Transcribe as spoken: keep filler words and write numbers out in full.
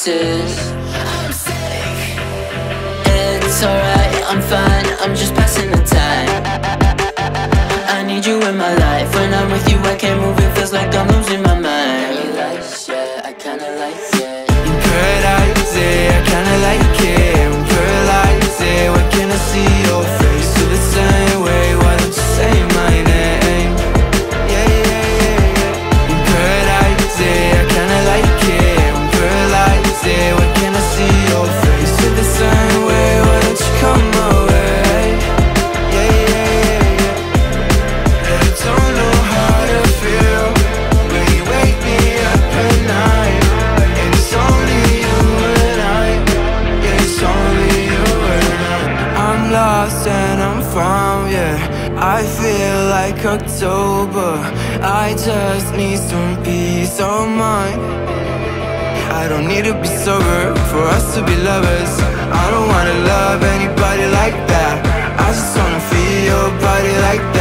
crisis. I'm sick. It's alright, I'm fine, I'm just passing the time. I need you in my life. When I'm with you I can't move, it feels like I'm losing my mind. Paradise, yeah, I kinda like it. In paradise, yeah, I kinda like it. In paradise, yeah, why can't I see your face? Feel the same way, why don't you say my name? Yeah, yeah, yeah, yeah. In paradise, yeah, I kinda like it. In paradise, yeah, why can't I see your face? Feel the same way, why don't you come my way? Yeah, yeah, yeah, yeah. I don't know how to feel when you wake me up at night. And it's only you and I. Yeah, it's only you and I. I'm lost and I'm found, yeah. I feel like October. I just need some peace of mind. I don't need to be sober for us to be lovers. I don't wanna love anybody like that. I just wanna feel your body like that.